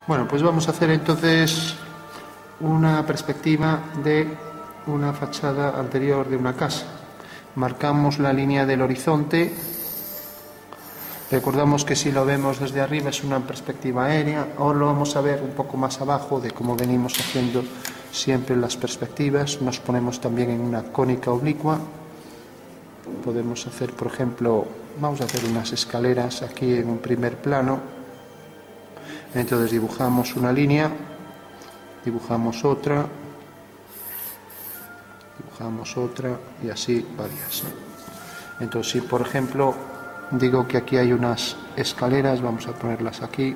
Bueno, pues vamos a hacer entonces una perspectiva de una fachada anterior de una casa. Marcamos la línea del horizonte. Recordamos que si lo vemos desde arriba es una perspectiva aérea. Ahora lo vamos a ver un poco más abajo de cómo venimos haciendo siempre las perspectivas. Nos ponemos también en una cónica oblicua. Podemos hacer, por ejemplo, vamos a hacer unas escaleras aquí en un primer plano. Entonces dibujamos una línea, dibujamos otra y así varias, ¿no? Entonces si por ejemplo digo que aquí hay unas escaleras, vamos a ponerlas aquí.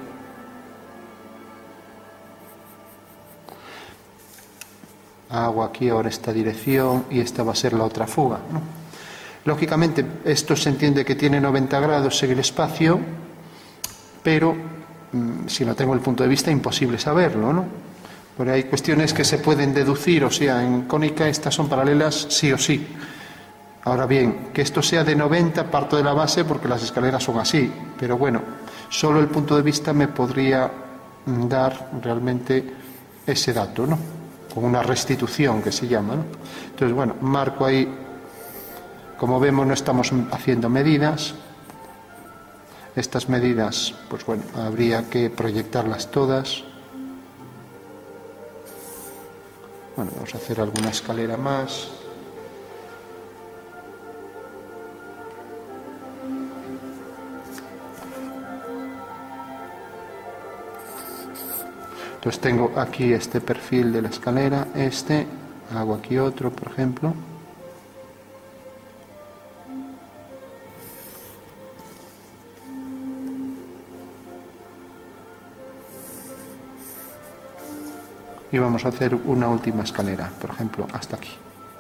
Hago aquí ahora esta dirección y esta va a ser la otra fuga, ¿no? Lógicamente esto se entiende que tiene 90 grados en el espacio, pero si no tengo el punto de vista, imposible saberlo, ¿no? Pero hay cuestiones que se pueden deducir, o sea, en cónica estas son paralelas sí o sí. Ahora bien, que esto sea de 90 parto de la base porque las escaleras son así, pero bueno, solo el punto de vista me podría dar realmente ese dato, ¿no? Con una restitución que se llama, ¿no? Entonces, bueno, marco ahí, como vemos no estamos haciendo medidas. Estas medidas, pues bueno, habría que proyectarlas todas. Bueno, vamos a hacer alguna escalera más. Entonces tengo aquí este perfil de la escalera, hago aquí otro, por ejemplo. Y vamos a hacer una última escalera, por ejemplo, hasta aquí.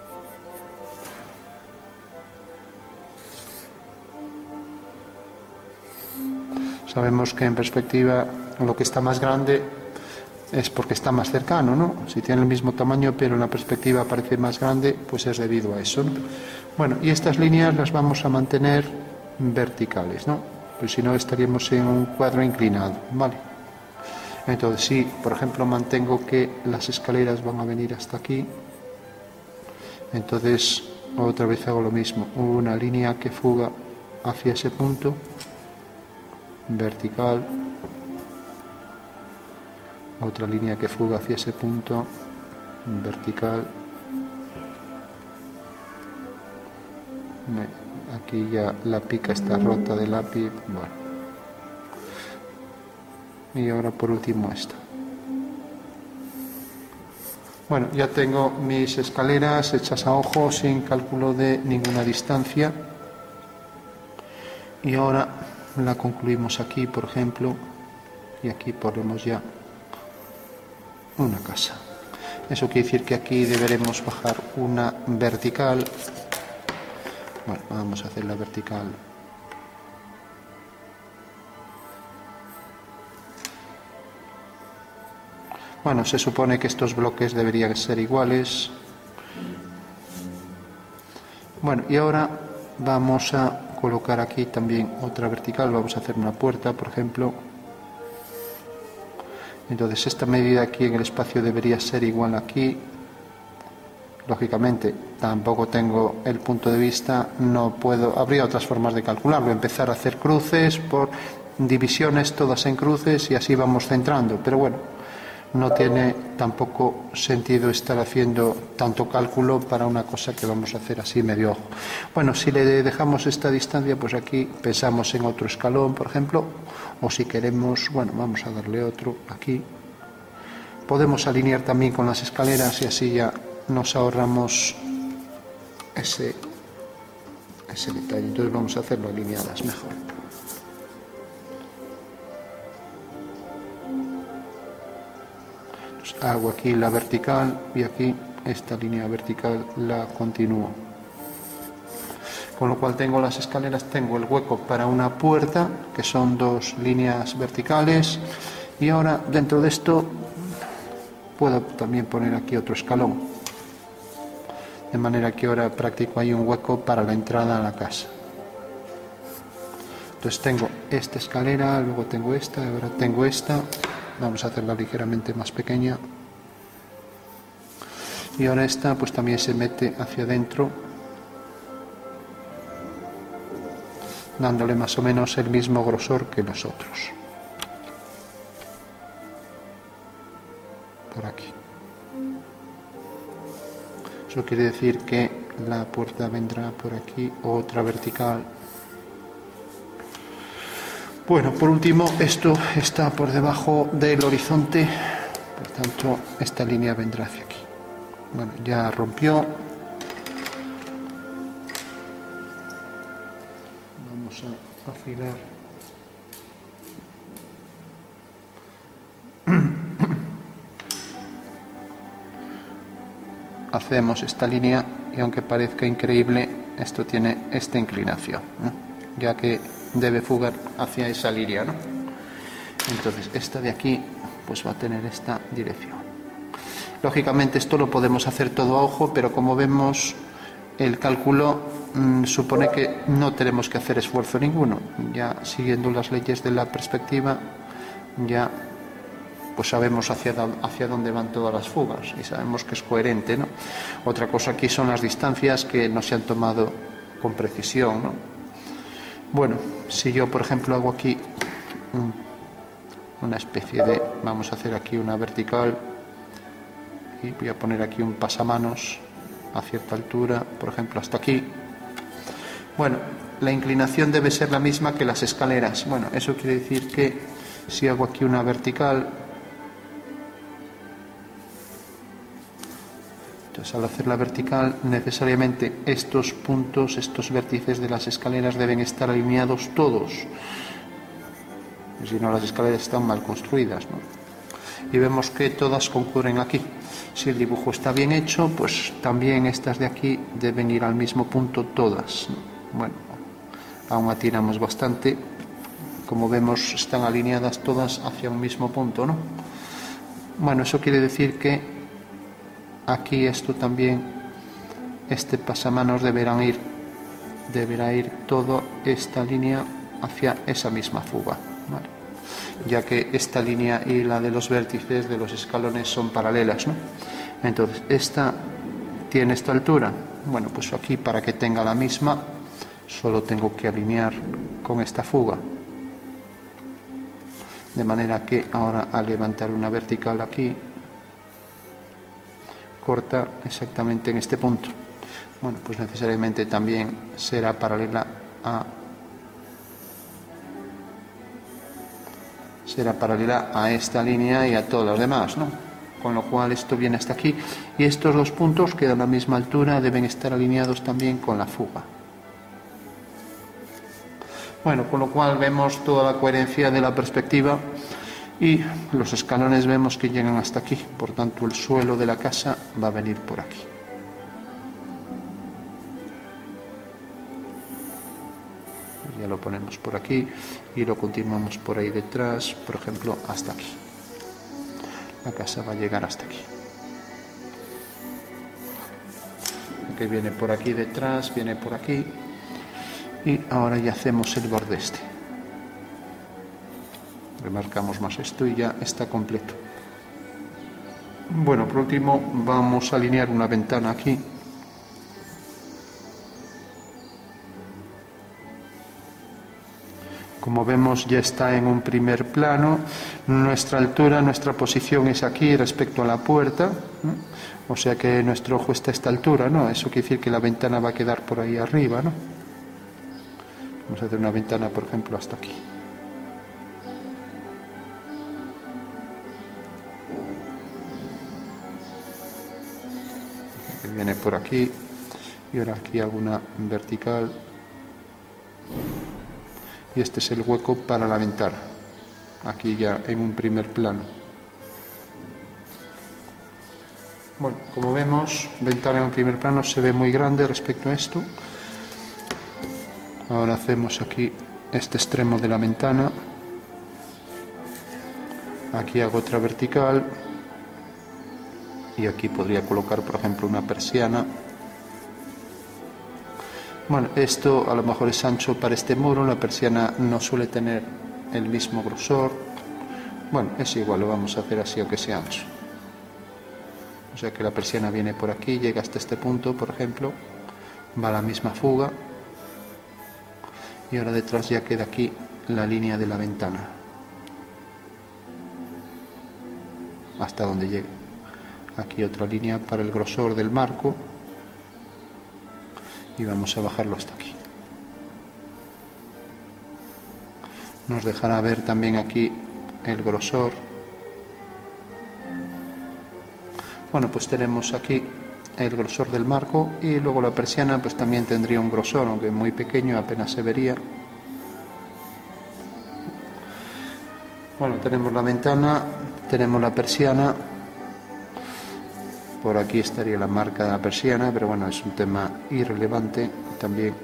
Sabemos que en perspectiva lo que está más grande es porque está más cercano, ¿no? Si tiene el mismo tamaño pero en la perspectiva parece más grande, pues es debido a eso, ¿no? Bueno, y estas líneas las vamos a mantener verticales, ¿no? Pues si no estaríamos en un cuadro inclinado, ¿vale? Entonces, si por ejemplo mantengo que las escaleras van a venir hasta aquí, entonces otra vez hago lo mismo, una línea que fuga hacia ese punto, vertical, otra línea que fuga hacia ese punto, vertical. Aquí ya la pica está rota del lápiz, bueno. Y ahora por último esta. Bueno, ya tengo mis escaleras hechas a ojo sin cálculo de ninguna distancia. Y ahora la concluimos aquí, por ejemplo, y aquí ponemos ya una casa. Eso quiere decir que aquí deberemos bajar una vertical. Bueno, vamos a hacer la vertical. Bueno, se supone que estos bloques deberían ser iguales. Bueno, y ahora vamos a colocar aquí también otra vertical. Vamos a hacer una puerta, por ejemplo. Entonces esta medida aquí en el espacio debería ser igual aquí. Lógicamente tampoco tengo el punto de vista, no puedo, habría otras formas de calcularlo, empezar a hacer cruces por divisiones todas en cruces y así vamos centrando, pero bueno, no tiene tampoco sentido estar haciendo tanto cálculo para una cosa que vamos a hacer así medio ojo. Bueno, si le dejamos esta distancia, pues aquí pensamos en otro escalón, por ejemplo, o si queremos, bueno, vamos a darle otro aquí. Podemos alinear también con las escaleras y así ya nos ahorramos ese detalle. Entonces vamos a hacerlo alineadas mejor. Entonces hago aquí la vertical y aquí esta línea vertical la continúo. Con lo cual tengo las escaleras, tengo el hueco para una puerta, que son dos líneas verticales, y ahora dentro de esto puedo también poner aquí otro escalón. De manera que ahora practico ahí un hueco para la entrada a la casa. Entonces tengo esta escalera, luego tengo esta, ahora tengo esta. Vamos a hacerla ligeramente más pequeña. Y ahora esta pues también se mete hacia adentro, dándole más o menos el mismo grosor que los otros. Por aquí. Eso quiere decir que la puerta vendrá por aquí, otra vertical. Bueno, por último, esto está por debajo del horizonte, por tanto esta línea vendrá hacia aquí. Bueno, ya rompió. Vamos a afilar. Hacemos esta línea y aunque parezca increíble, esto tiene esta inclinación, ¿no? Ya que debe fugar hacia esa línea, ¿no? Entonces esta de aquí pues va a tener esta dirección. Lógicamente esto lo podemos hacer todo a ojo, pero como vemos el cálculo supone que no tenemos que hacer esfuerzo ninguno. Ya siguiendo las leyes de la perspectiva ya pues sabemos hacia dónde van todas las fugas y sabemos que es coherente, ¿no? Otra cosa aquí son las distancias que no se han tomado con precisión, ¿no? Bueno, si yo por ejemplo hago aquí una especie de, vamos a hacer aquí una vertical y voy a poner aquí un pasamanos a cierta altura, por ejemplo hasta aquí. Bueno, la inclinación debe ser la misma que las escaleras. Bueno, eso quiere decir que si hago aquí una vertical, entonces al hacer la vertical necesariamente estos puntos, estos vértices de las escaleras deben estar alineados todos, si no las escaleras están mal construidas, ¿no? Y vemos que todas concurren aquí. Si el dibujo está bien hecho, pues también estas de aquí deben ir al mismo punto todas, ¿no? Bueno, aún atinamos bastante. Como vemos, están alineadas todas hacia un mismo punto, ¿no? Bueno, eso quiere decir que aquí esto también, este pasamanos deberá ir toda esta línea hacia esa misma fuga, ¿vale? Ya que esta línea y la de los vértices de los escalones son paralelas, ¿no? Entonces, esta tiene esta altura. Bueno, pues aquí para que tenga la misma, solo tengo que alinear con esta fuga. De manera que ahora al levantar una vertical aquí, corta exactamente en este punto. Bueno, pues necesariamente también será paralela a esta línea y a todas las demás, ¿no? Con lo cual esto viene hasta aquí y estos dos puntos que a la misma altura deben estar alineados también con la fuga. Bueno, con lo cual vemos toda la coherencia de la perspectiva y los escalones vemos que llegan hasta aquí, por tanto el suelo de la casa va a venir por aquí. Ya lo ponemos por aquí y lo continuamos por ahí detrás, por ejemplo, hasta aquí. La casa va a llegar hasta aquí. Que viene por aquí detrás, viene por aquí y ahora ya hacemos el borde este. Remarcamos más esto y ya está completo. Bueno, por último vamos a alinear una ventana aquí. Como vemos ya está en un primer plano. Nuestra altura, nuestra posición es aquí respecto a la puerta, ¿no? O sea que nuestro ojo está a esta altura, ¿no? Eso quiere decir que la ventana va a quedar por ahí arriba, ¿no? Vamos a hacer una ventana, por ejemplo, hasta aquí. Viene por aquí y ahora aquí hago una vertical y este es el hueco para la ventana, aquí ya en un primer plano. Bueno, como vemos, ventana en un primer plano se ve muy grande respecto a esto. Ahora hacemos aquí este extremo de la ventana, aquí hago otra vertical y aquí podría colocar, por ejemplo, una persiana Bueno, esto a lo mejor es ancho para este muro, la persiana no suele tener el mismo grosor. Bueno, es igual, lo vamos a hacer así aunque sea ancho. O sea que la persiana viene por aquí, llega hasta este punto, por ejemplo, va a la misma fuga y ahora detrás ya queda aquí la línea de la ventana, hasta donde llegue. Aquí otra línea para el grosor del marco y vamos a bajarlo hasta aquí. Nos dejará ver también aquí el grosor. Bueno, pues tenemos aquí el grosor del marco y luego la persiana pues también tendría un grosor, aunque muy pequeño, apenas se vería. Bueno, tenemos la ventana, tenemos la persiana, por aquí estaría la marca de la persiana, pero bueno, es un tema irrelevante también.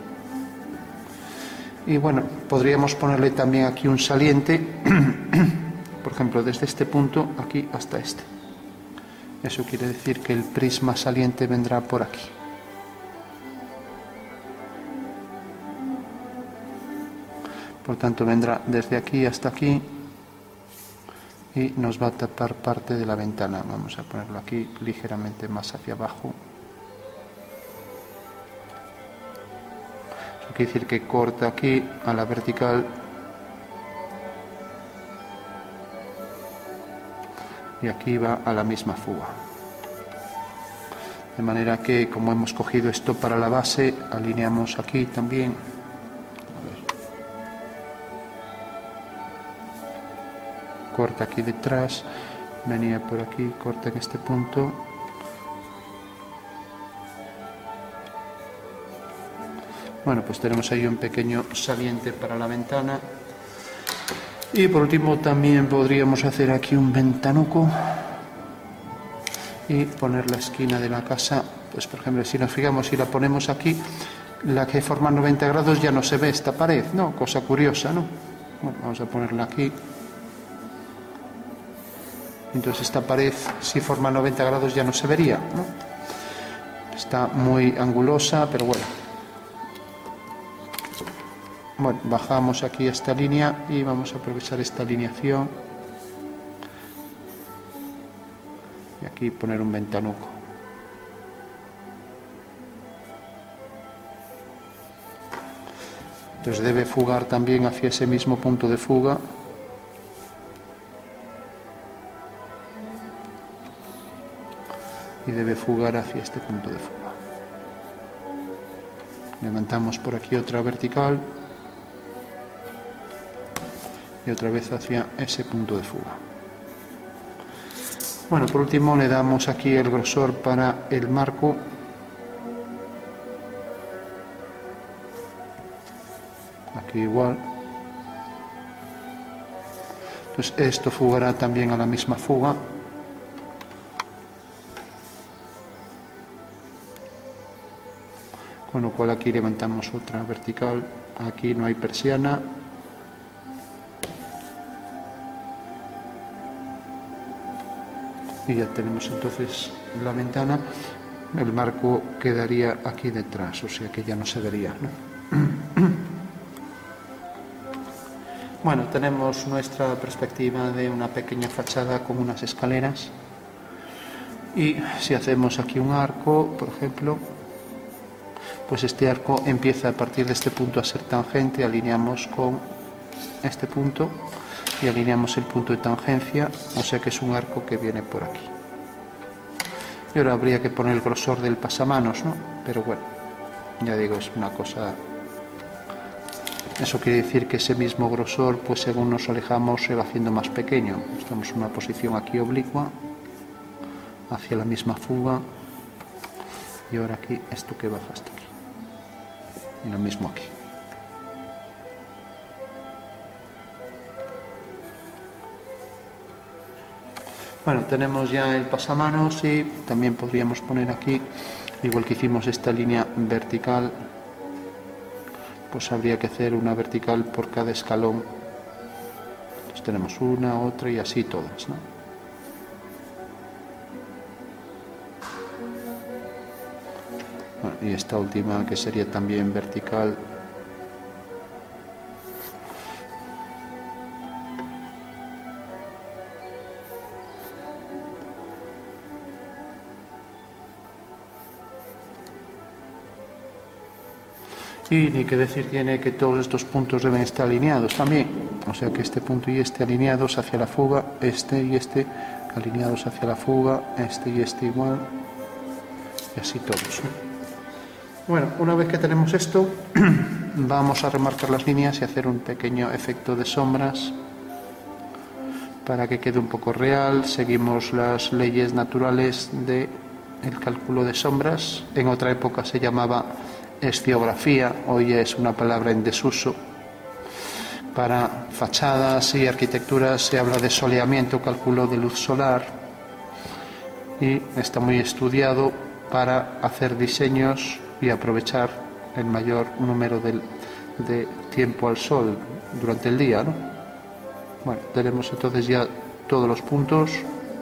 Y bueno, podríamos ponerle también aquí un saliente, por ejemplo, desde este punto aquí hasta este. Eso quiere decir que el prisma saliente vendrá por aquí. Por tanto, vendrá desde aquí hasta aquí y nos va a tapar parte de la ventana. Vamos a ponerlo aquí ligeramente más hacia abajo. Eso quiere decir que corta aquí a la vertical y aquí va a la misma fuga. De manera que, como hemos cogido esto para la base, alineamos aquí también. Corta aquí detrás, venía por aquí, corta en este punto. Bueno, pues tenemos ahí un pequeño saliente para la ventana. Y por último también podríamos hacer aquí un ventanuco y poner la esquina de la casa. Pues por ejemplo, si nos fijamos, si la ponemos aquí, la que forma 90 grados ya no se ve esta pared, ¿no? Cosa curiosa, ¿no? Bueno, vamos a ponerla aquí. Entonces esta pared, si forma 90 grados, ya no se vería, ¿no? Está muy angulosa, pero bueno. Bueno, bajamos aquí esta línea y vamos a aprovechar esta alineación. Y aquí poner un ventanuco. Entonces debe fugar también hacia ese mismo punto de fuga. Y debe fugar hacia este punto de fuga. Levantamos por aquí otra vertical. Y otra vez hacia ese punto de fuga. Bueno, por último le damos aquí el grosor para el marco. Aquí igual. Entonces esto fugará también a la misma fuga. Con lo cual aquí levantamos otra vertical. Aquí no hay persiana. Y ya tenemos entonces la ventana. El marco quedaría aquí detrás, o sea que ya no se vería, ¿no? Bueno, tenemos nuestra perspectiva de una pequeña fachada con unas escaleras. Y si hacemos aquí un arco, por ejemplo, pues este arco empieza a partir de este punto a ser tangente, alineamos con este punto y alineamos el punto de tangencia, o sea que es un arco que viene por aquí. Y ahora habría que poner el grosor del pasamanos, ¿no? Pero bueno, ya digo, es una cosa... Eso quiere decir que ese mismo grosor, pues según nos alejamos, se va haciendo más pequeño. Estamos en una posición aquí oblicua, hacia la misma fuga, y ahora aquí esto que baja hasta aquí. Y lo mismo aquí. Bueno, tenemos ya el pasamanos y también podríamos poner aquí, igual que hicimos esta línea vertical, pues habría que hacer una vertical por cada escalón. Entonces tenemos una, otra y así todas, ¿no? Bueno, y esta última que sería también vertical. Y ni que decir tiene que todos estos puntos deben estar alineados también, o sea que este punto y este alineados hacia la fuga, este y este alineados hacia la fuga, este y este igual, y así todos. Bueno, una vez que tenemos esto, vamos a remarcar las líneas y hacer un pequeño efecto de sombras para que quede un poco real. Seguimos las leyes naturales del cálculo de sombras. En otra época se llamaba esciografía, hoy es una palabra en desuso. Para fachadas y arquitecturas se habla de soleamiento, cálculo de luz solar, y está muy estudiado para hacer diseños y aprovechar el mayor número de tiempo al sol durante el día, ¿no? Bueno, tenemos entonces ya todos los puntos.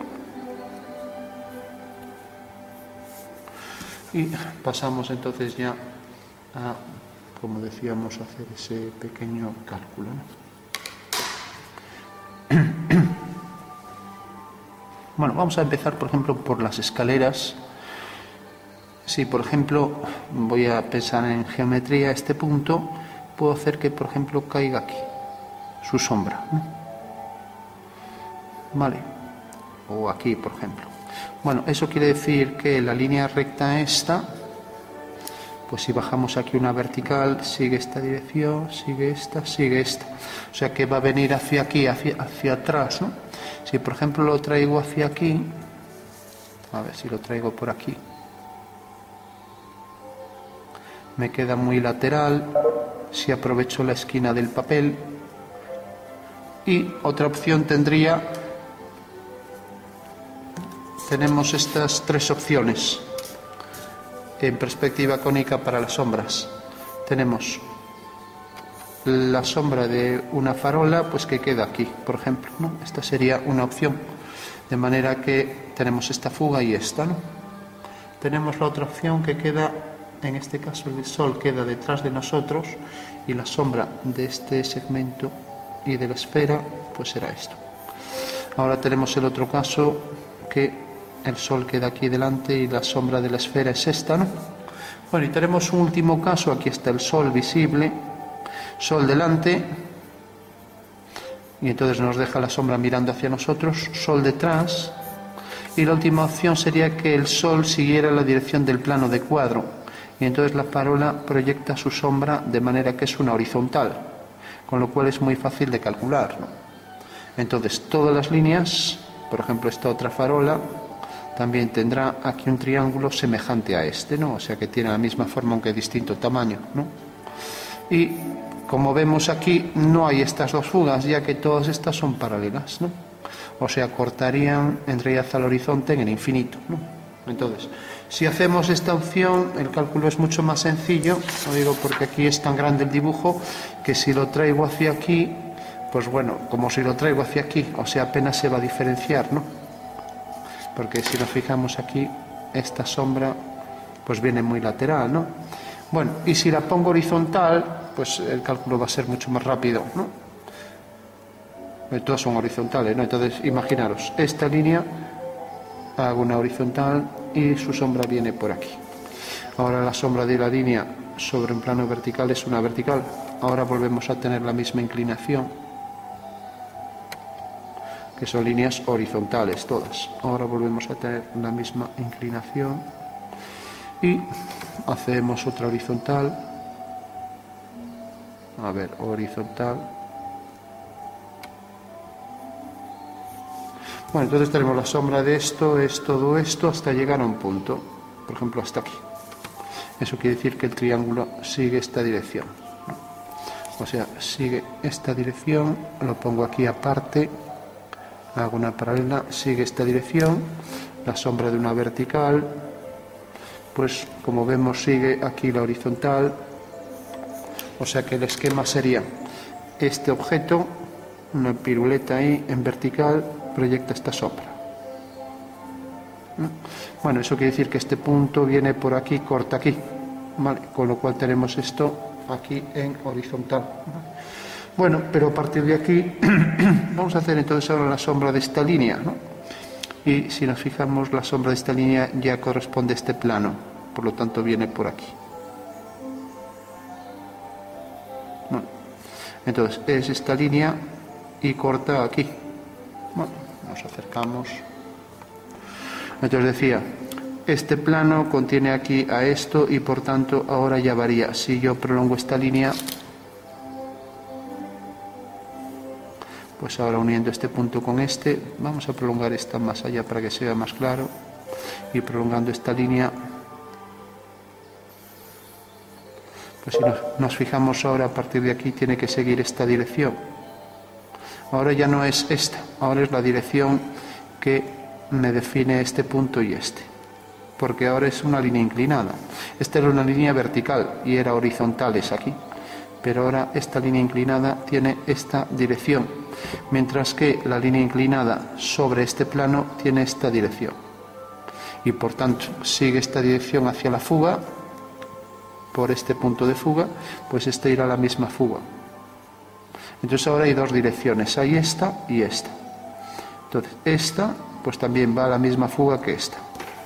Y pasamos entonces ya a, como decíamos, hacer ese pequeño cálculo, ¿no? Bueno, vamos a empezar, por ejemplo, por las escaleras. Si, por ejemplo, voy a pensar en geometría, este punto, puedo hacer que, por ejemplo, caiga aquí, su sombra, ¿no? Vale, o aquí, por ejemplo. Bueno, eso quiere decir que la línea recta esta, pues si bajamos aquí una vertical, sigue esta dirección, sigue esta. O sea que va a venir hacia aquí, hacia atrás, ¿no? Si por ejemplo lo traigo hacia aquí, a ver si lo traigo por aquí, me queda muy lateral. Si aprovecho la esquina del papel, y otra opción tenemos estas tres opciones en perspectiva cónica para las sombras. Tenemos la sombra de una farola, pues que queda aquí, por ejemplo, ¿no? Esta sería una opción, de manera que tenemos esta fuga y esta, ¿no? Tenemos la otra opción que queda, en este caso el sol queda detrás de nosotros y la sombra de este segmento y de la esfera pues será esto. Ahora tenemos el otro caso, que el sol queda aquí delante y la sombra de la esfera es esta, ¿no? Bueno, y tenemos un último caso. Aquí está el sol visible, sol delante, y entonces nos deja la sombra mirando hacia nosotros, sol detrás, y la última opción sería que el sol siguiera la dirección del plano de cuadro, y entonces la farola proyecta su sombra de manera que es una horizontal, con lo cual es muy fácil de calcular, ¿no? Entonces todas las líneas, por ejemplo esta otra farola, también tendrá aquí un triángulo semejante a este, ¿no? O sea que tiene la misma forma aunque distinto tamaño, ¿no? Y como vemos aquí no hay estas dos fugas, ya que todas estas son paralelas, ¿no? O sea, cortarían en realidad al horizonte en el infinito, ¿no? Entonces, si hacemos esta opción, el cálculo es mucho más sencillo. Lo digo porque aquí es tan grande el dibujo que si lo traigo hacia aquí, pues bueno, como si lo traigo hacia aquí, o sea, apenas se va a diferenciar, ¿no? Porque si nos fijamos aquí, esta sombra pues viene muy lateral, ¿no? Bueno, y si la pongo horizontal, pues el cálculo va a ser mucho más rápido, ¿no? Todas son horizontales, ¿no? Entonces, imaginaros, esta línea, hago una horizontal y su sombra viene por aquí. Ahora la sombra de la línea sobre un plano vertical es una vertical. Ahora volvemos a tener la misma inclinación, que son líneas horizontales todas. Ahora volvemos a tener la misma inclinación y hacemos otra horizontal. A ver, horizontal. Bueno, entonces tenemos la sombra de esto, es todo esto, hasta llegar a un punto, por ejemplo hasta aquí. Eso quiere decir que el triángulo sigue esta dirección, ¿no? O sea, sigue esta dirección, lo pongo aquí aparte, hago una paralela, sigue esta dirección, la sombra de una vertical, pues como vemos sigue aquí la horizontal, o sea que el esquema sería este objeto, una piruleta ahí en vertical, proyecta esta sombra. Bueno, eso quiere decir que este punto viene por aquí, corta aquí, ¿vale? Con lo cual tenemos esto aquí en horizontal. Bueno, pero a partir de aquí vamos a hacer entonces ahora la sombra de esta línea, ¿no? Y si nos fijamos, la sombra de esta línea ya corresponde a este plano, por lo tanto viene por aquí. Bueno, entonces es esta línea y corta aquí. Bueno, nos acercamos. Entonces decía, este plano contiene aquí a esto y por tanto ahora ya varía. Si yo prolongo esta línea, pues ahora uniendo este punto con este, vamos a prolongar esta más allá para que sea más claro, y prolongando esta línea, pues si nos fijamos ahora, a partir de aquí tiene que seguir esta dirección. Ahora ya no es esta, ahora es la dirección que me define este punto y este, porque ahora es una línea inclinada. Esta era una línea vertical y era horizontal, es aquí, pero ahora esta línea inclinada tiene esta dirección, mientras que la línea inclinada sobre este plano tiene esta dirección, y por tanto sigue esta dirección hacia la fuga. Por este punto de fuga, pues este irá a la misma fuga. Entonces ahora hay dos direcciones, hay esta y esta. Entonces esta pues también va a la misma fuga que esta.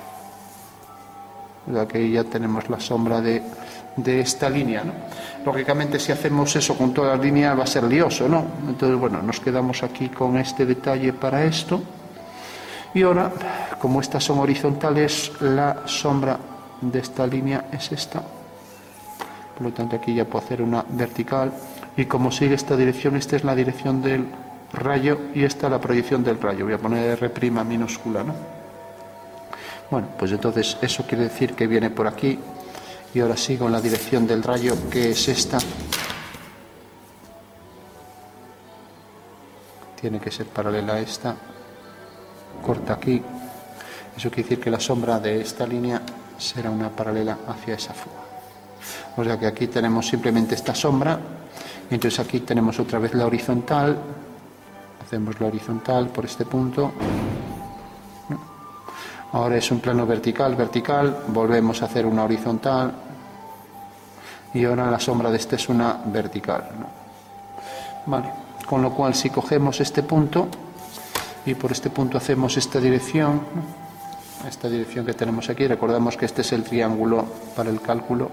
O sea que ahí ya tenemos la sombra de esta línea, ¿no? Lógicamente, si hacemos eso con todas las líneas va a ser lioso, ¿no? Entonces, bueno, nos quedamos aquí con este detalle para esto. Y ahora, como estas son horizontales, la sombra de esta línea es esta. Por lo tanto, aquí ya puedo hacer una vertical. Y como sigue esta dirección, esta es la dirección del rayo y esta la proyección del rayo. Voy a poner R' minúscula, ¿no? Bueno, pues entonces eso quiere decir que viene por aquí. Y ahora sigo en la dirección del rayo, que es esta. Tiene que ser paralela a esta. Corta aquí. Eso quiere decir que la sombra de esta línea será una paralela hacia esa fuga. O sea que aquí tenemos simplemente esta sombra. Y entonces aquí tenemos otra vez la horizontal. Hacemos la horizontal por este punto. Ahora es un plano vertical, vertical, volvemos a hacer una horizontal y ahora la sombra de este es una vertical, ¿no? Vale, con lo cual si cogemos este punto y por este punto hacemos esta dirección, ¿no? Esta dirección que tenemos aquí, recordamos que este es el triángulo para el cálculo,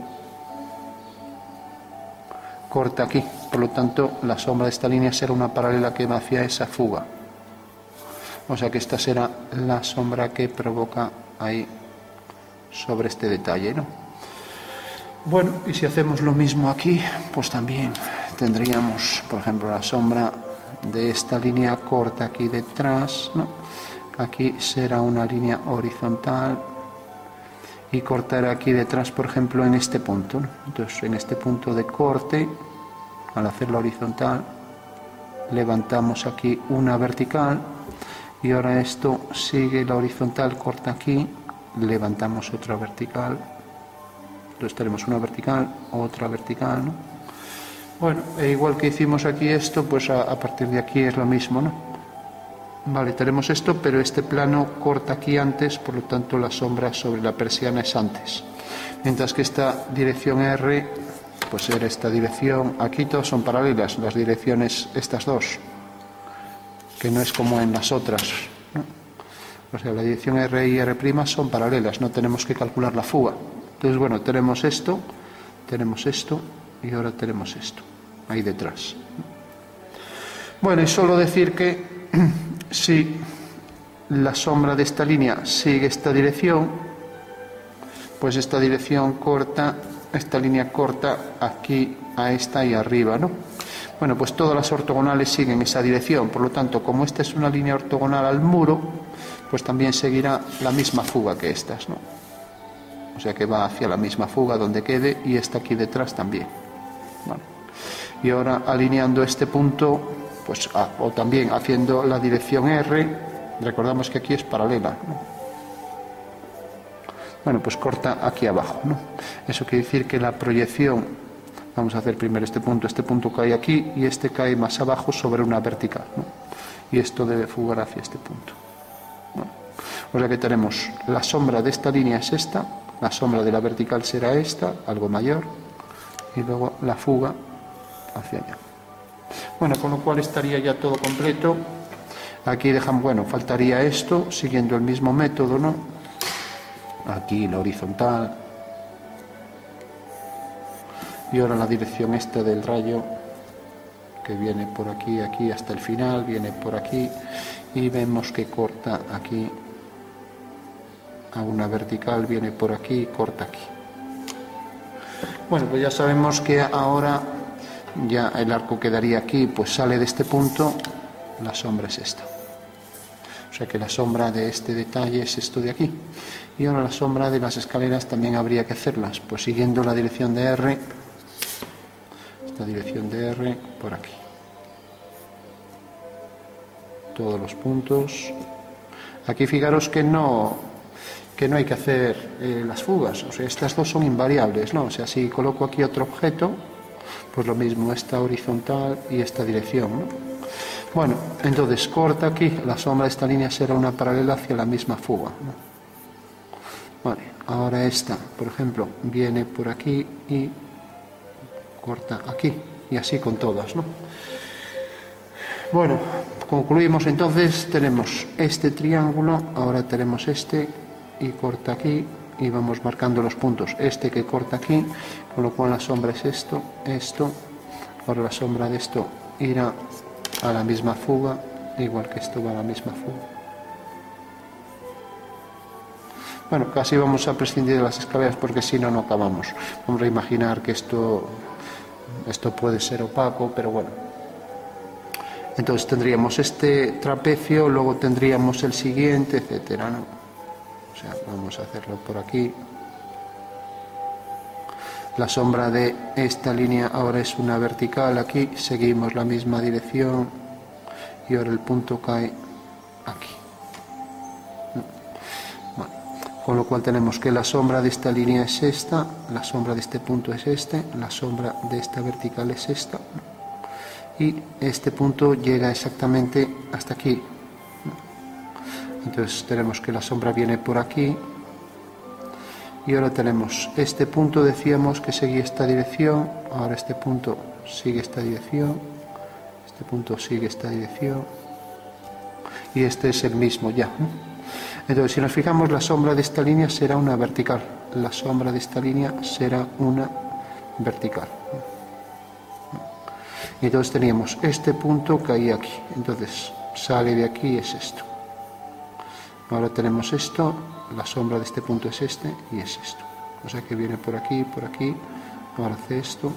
corta aquí, por lo tanto la sombra de esta línea será una paralela que va hacia esa fuga. O sea que esta será la sombra que provoca ahí sobre este detalle, ¿no? Bueno, y si hacemos lo mismo aquí, pues también tendríamos, por ejemplo, la sombra de esta línea corta aquí detrás, ¿no? Aquí será una línea horizontal y cortará aquí detrás, por ejemplo, en este punto, ¿no? Entonces, en este punto de corte, al hacerlo horizontal, levantamos aquí una vertical. Y ahora esto sigue la horizontal, corta aquí, levantamos otra vertical. Entonces tenemos una vertical, otra vertical, ¿no? Bueno, e igual que hicimos aquí esto, pues a partir de aquí es lo mismo, ¿no? Vale, tenemos esto, pero este plano corta aquí antes, por lo tanto la sombra sobre la persiana es antes. Mientras que esta dirección R, pues era esta dirección, aquí todas son paralelas, las direcciones, estas dos, que no es como en las otras, ¿no? O sea, la dirección R y R' son paralelas, no tenemos que calcular la fuga. Entonces, bueno, tenemos esto y ahora tenemos esto, ahí detrás. Bueno, y solo decir que si la sombra de esta línea sigue esta dirección, pues esta dirección corta, esta línea corta aquí a esta y arriba, ¿no? Bueno, pues todas las ortogonales siguen esa dirección, por lo tanto, como esta es una línea ortogonal al muro, pues también seguirá la misma fuga que estas, ¿no? O sea que va hacia la misma fuga donde quede y esta aquí detrás también. Bueno, y ahora alineando este punto, pues o también haciendo la dirección R, recordamos que aquí es paralela, ¿no? Bueno, pues corta aquí abajo, ¿no? Eso quiere decir que la proyección, vamos a hacer primero este punto cae aquí y este cae más abajo sobre una vertical, ¿no? Y esto debe fugar hacia este punto. Bueno, o sea que tenemos la sombra de esta línea es esta, La sombra de la vertical será esta, algo mayor, y luego la fuga hacia allá. Bueno, con lo cual estaría ya todo completo. Aquí dejamos, bueno, faltaría esto, siguiendo el mismo método, ¿no? Aquí la horizontal. Y ahora la dirección esta del rayo, que viene por aquí, aquí hasta el final, viene por aquí, y vemos que corta aquí a una vertical, viene por aquí, corta aquí. Bueno, pues ya sabemos que ahora ya el arco quedaría aquí, pues sale de este punto, la sombra es esta. O sea que la sombra de este detalle es esto de aquí. Y ahora la sombra de las escaleras también habría que hacerlas, pues siguiendo la dirección de R, esta dirección de R, por aquí. Todos los puntos. Aquí fijaros que no hay que hacer las fugas, o sea, estas dos son invariables, ¿no? O sea, si coloco aquí otro objeto, pues lo mismo, esta horizontal y esta dirección, ¿no? Bueno, entonces corta aquí, la sombra de esta línea será una paralela hacia la misma fuga, ¿no? Vale, ahora esta, por ejemplo, viene por aquí y corta aquí, y así con todas, ¿no? Bueno, concluimos entonces, tenemos este triángulo, ahora tenemos este, y corta aquí, y vamos marcando los puntos, este que corta aquí, con lo cual la sombra es esto, esto, ahora la sombra de esto irá a la misma fuga, igual que esto va a la misma fuga. Bueno, casi vamos a prescindir de las escaleras porque si no, no acabamos. Vamos a imaginar que esto puede ser opaco, pero bueno. Entonces tendríamos este trapecio, luego tendríamos el siguiente, etcétera, ¿no? O sea, vamos a hacerlo por aquí. La sombra de esta línea ahora es una vertical aquí, seguimos la misma dirección y ahora el punto cae aquí. Vale. Con lo cual tenemos que la sombra de esta línea es esta, la sombra de este punto es este, la sombra de esta vertical es esta, y este punto llega exactamente hasta aquí. Entonces tenemos que la sombra viene por aquí. Y ahora tenemos este punto, decíamos que seguía esta dirección, ahora este punto sigue esta dirección, este punto sigue esta dirección, y este es el mismo ya. Entonces, si nos fijamos, la sombra de esta línea será una vertical, la sombra de esta línea será una vertical. Y entonces teníamos este punto que hay aquí, entonces sale de aquí, es esto. Ahora tenemos esto, la sombra de este punto es este y es esto. O sea que viene por aquí, ahora hace esto,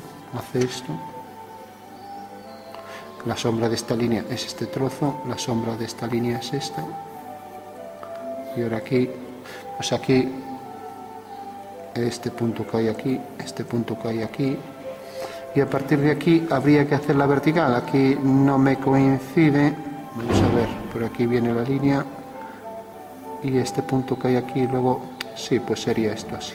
La sombra de esta línea es este trozo, la sombra de esta línea es esta. Y ahora aquí, pues aquí, este punto cae aquí, este punto cae aquí. Y a partir de aquí habría que hacer la vertical. Aquí no me coincide. Vamos a ver, por aquí viene la línea. Y este punto que hay aquí, luego, sí, pues sería esto así.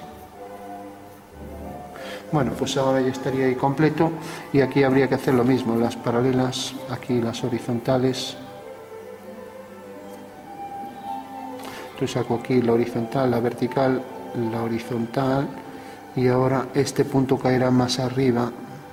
Bueno, pues ahora ya estaría ahí completo, y aquí habría que hacer lo mismo, las paralelas, aquí las horizontales. Entonces saco aquí la horizontal, la vertical, la horizontal, y ahora este punto caerá más arriba.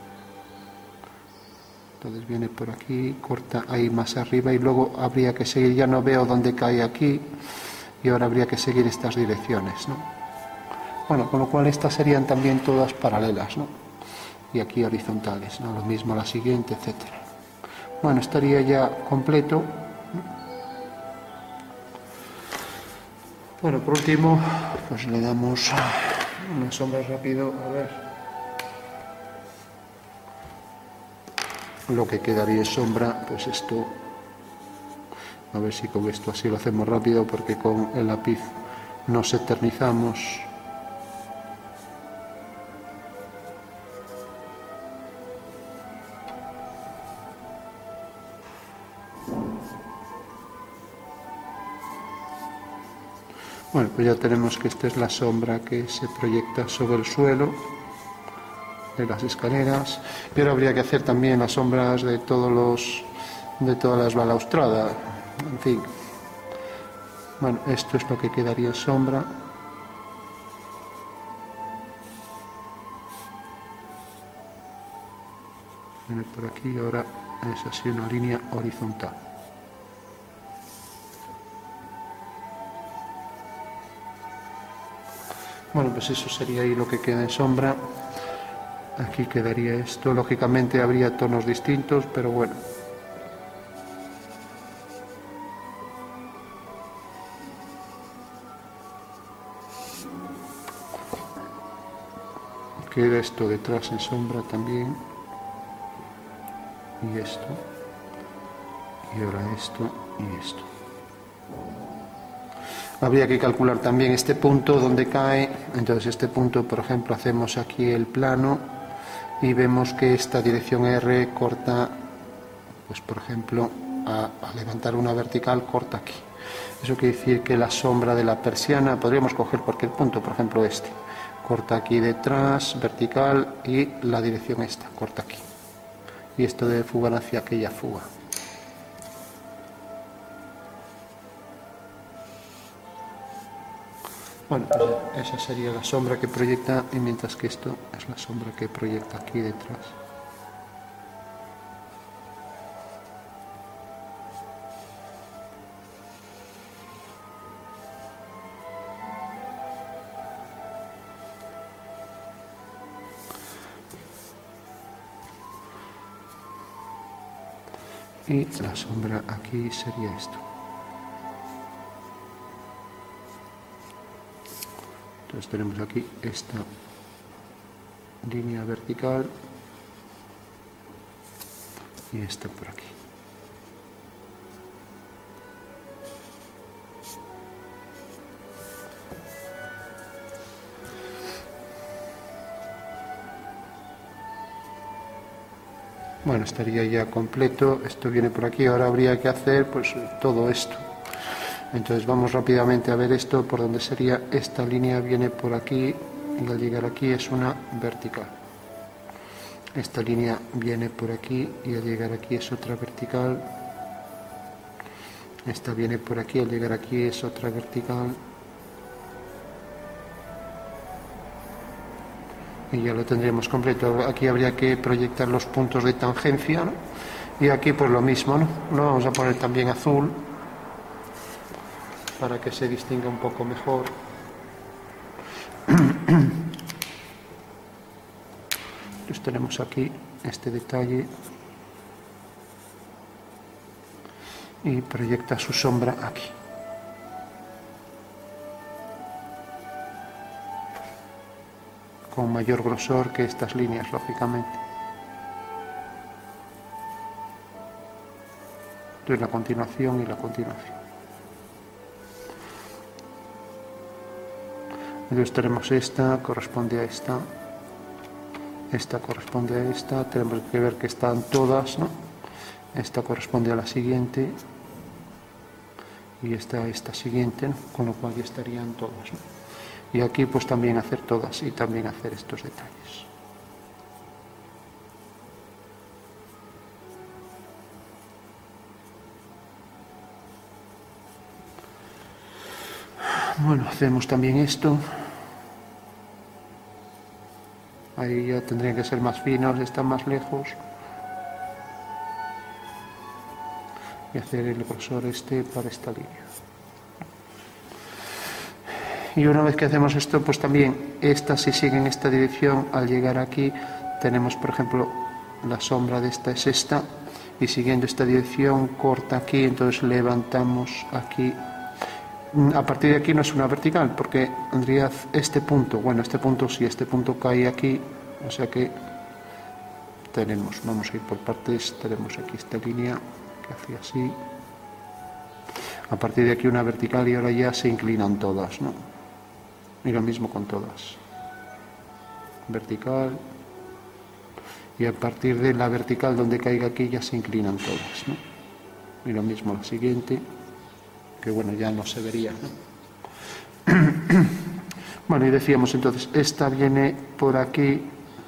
Entonces viene por aquí, corta ahí más arriba, y luego habría que seguir, ya no veo dónde cae aquí, y ahora habría que seguir estas direcciones, ¿no? Bueno, con lo cual estas serían también todas paralelas, ¿no? Y aquí horizontales, ¿no? Lo mismo la siguiente, etcétera. Bueno, estaría ya completo. Bueno, por último, pues le damos una sombra rápido, a ver. Lo que quedaría es sombra, pues esto. A ver si con esto así lo hacemos rápido, porque con el lápiz nos eternizamos. Bueno, pues ya tenemos que esta es la sombra que se proyecta sobre el suelo de las escaleras. Y ahora habría que hacer también las sombras de todas las balaustradas. En fin, bueno, esto es lo que quedaría en sombra. Viene por aquí y ahora es así una línea horizontal. Bueno, pues eso sería ahí lo que queda en sombra. Aquí quedaría esto. Lógicamente habría tonos distintos, pero bueno. Queda esto detrás en sombra también. Y esto. Y ahora esto y esto. Habría que calcular también este punto donde cae. Entonces este punto, por ejemplo, hacemos aquí el plano y vemos que esta dirección R corta, pues por ejemplo, a levantar una vertical corta aquí. Eso quiere decir que la sombra de la persiana, podríamos coger cualquier punto, por ejemplo este, corta aquí detrás, vertical, y la dirección esta, corta aquí. Y esto debe fugar hacia aquella fuga. Bueno, pues esa sería la sombra que proyecta, y mientras que esto es la sombra que proyecta aquí detrás. Y la sombra aquí sería esto. Entonces tenemos aquí esta línea vertical y esta por aquí. Bueno, estaría ya completo. Esto viene por aquí. Ahora habría que hacer pues todo esto. Entonces vamos rápidamente a ver esto, por donde sería esta línea, viene por aquí y al llegar aquí es una vertical. Esta línea viene por aquí y al llegar aquí es otra vertical. Esta viene por aquí, al llegar aquí es otra vertical. Y ya lo tendríamos completo. Aquí habría que proyectar los puntos de tangencia, ¿no? Y aquí pues lo mismo, ¿no? Lo vamos a poner también azul, para que se distinga un poco mejor. Entonces tenemos aquí este detalle y proyecta su sombra aquí. Con mayor grosor que estas líneas, lógicamente. Entonces la continuación y la continuación. Entonces tenemos esta, corresponde a esta corresponde a esta, tenemos que ver que están todas, ¿no? Esta corresponde a la siguiente y esta a esta siguiente, ¿no? Con lo cual ya estarían todas, ¿no? Y aquí pues también hacer todas y también hacer estos detalles. Bueno, hacemos también esto. Ahí ya tendrían que ser más finos, están más lejos. Y hacer el grosor este para esta línea. Y una vez que hacemos esto, pues también esta, si sigue en esta dirección, al llegar aquí tenemos, por ejemplo, la sombra de esta es esta, y siguiendo esta dirección corta aquí, entonces levantamos aquí. A partir de aquí no es una vertical, porque tendría este punto, bueno, este punto sí, este punto cae aquí, o sea que tenemos, vamos a ir por partes, tenemos aquí esta línea que hace así. A partir de aquí una vertical y ahora ya se inclinan todas, ¿no? Y lo mismo con todas. Vertical. Y a partir de la vertical donde caiga aquí ya se inclinan todas, ¿no? Y lo mismo la siguiente, que bueno, ya no se vería, ¿no? Bueno, y decíamos entonces, esta viene por aquí.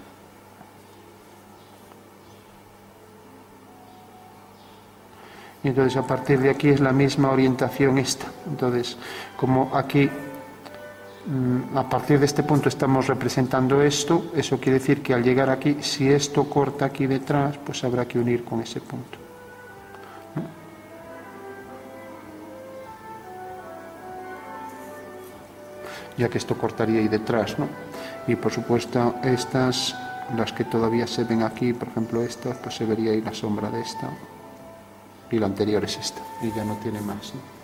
Y entonces a partir de aquí es la misma orientación esta. Entonces, como aquí A partir de este punto estamos representando esto, eso quiere decir que al llegar aquí, si esto corta aquí detrás, pues habrá que unir con ese punto, ¿no? Ya que esto cortaría ahí detrás, ¿no? Y por supuesto estas, las que todavía se ven aquí, por ejemplo estas, pues se vería ahí la sombra de esta, y la anterior es esta, y ya no tiene más, ¿no?